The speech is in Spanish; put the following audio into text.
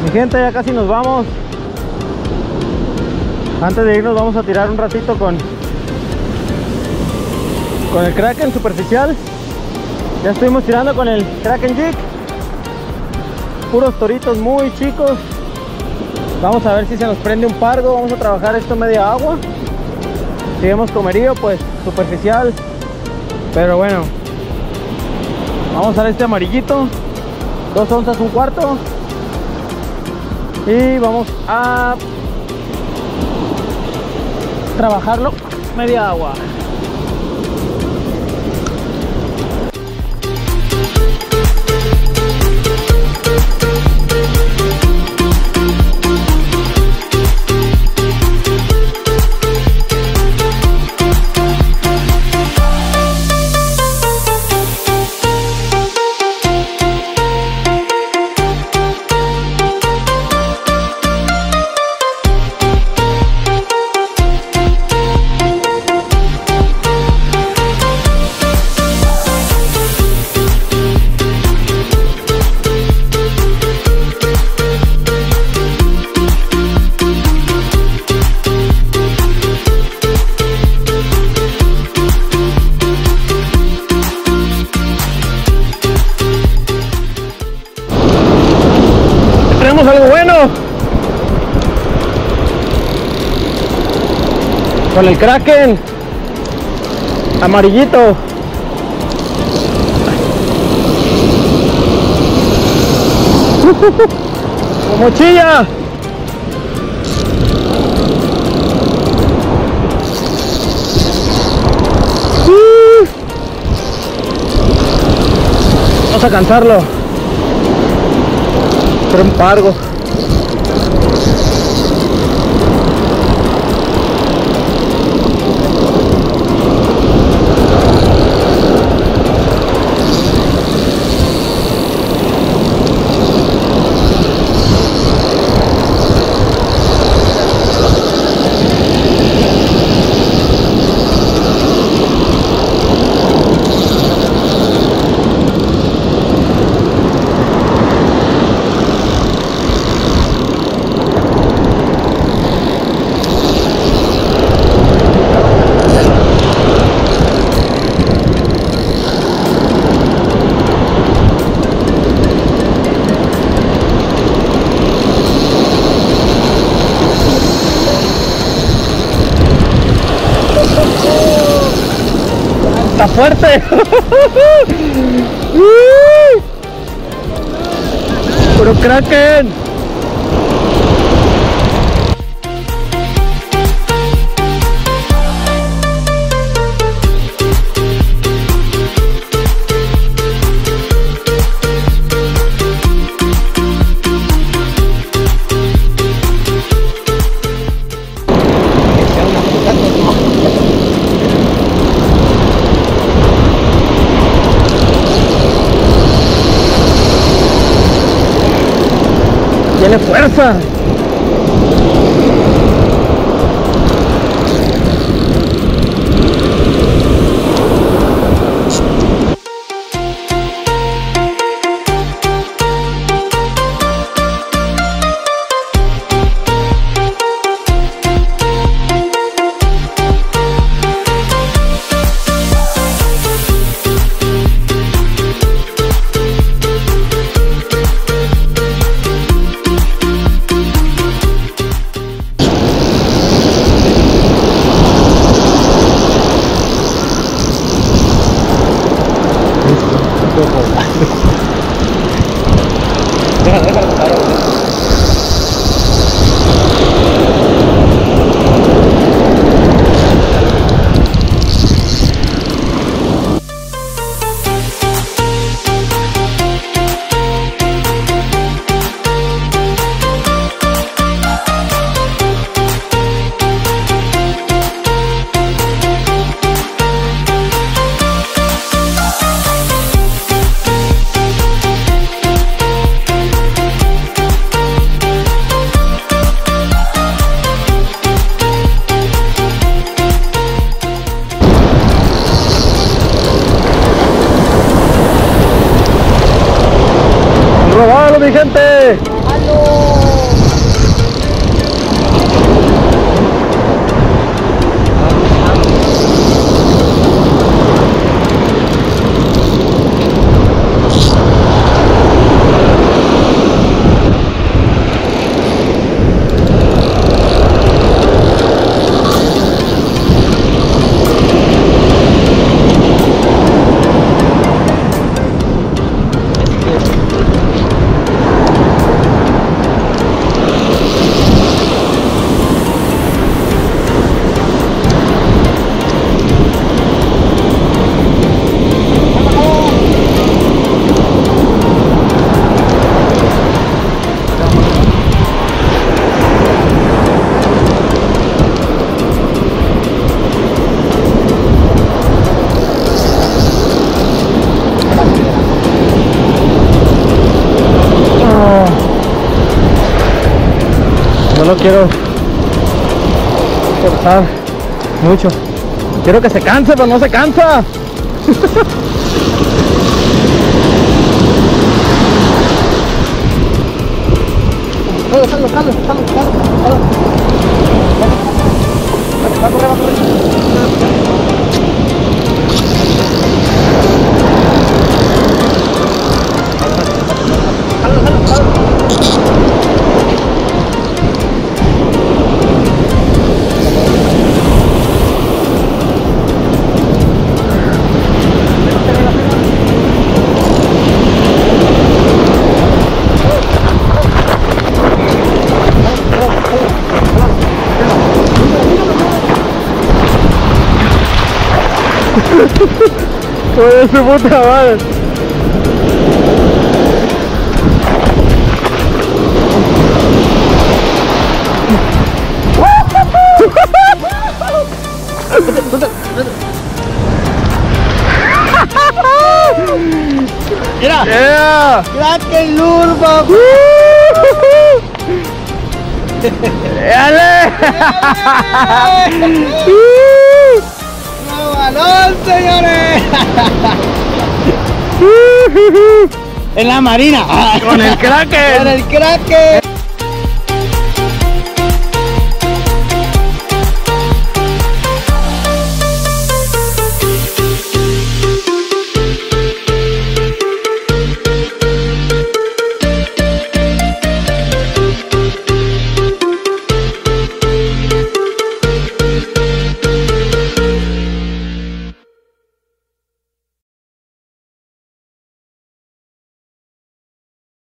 Mi gente, ya casi nos vamos. Antes de irnos vamos a tirar un ratito con el Kraken superficial. Ya estuvimos tirando con el Kraken Jig. Puros toritos muy chicos. Vamos a ver si se nos prende un pargo. Vamos a trabajar esto media agua. Si vemos comerío, pues superficial. Pero bueno, vamos a ver este amarillito, 2 onzas, 1/4. Y vamos a trabajarlo media agua. Tenemos algo bueno con el Kraken amarillito. Como chilla. Vamos a cansarlo. Pero un pargo. Está fuerte. Puro Kraken. Tiene fuerza. lo quiero forzar mucho. Quiero que se canse, pero no se cansa. Jalo. Va a correr. Joder, su puta madre. Mira, Yeah. Kraken Lure, papá. ¡Dale! ¡Nuevo balón, señores! En la marina. Con el Kraken. Con el Kraken.